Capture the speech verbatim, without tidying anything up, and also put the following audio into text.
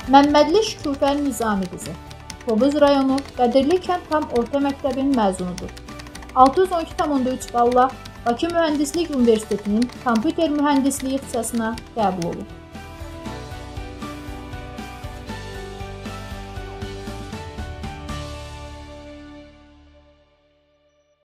Məmmədli Şükufə Nizami qızı. Tovuz rayonu Qədirli kənd tam orta məktəbin məzunudur. altı yüz on iki tam onda üç balla Bakı Mühəndislik Universitetinin kompüter mühəndisliyi ixtisasına qəbul olub.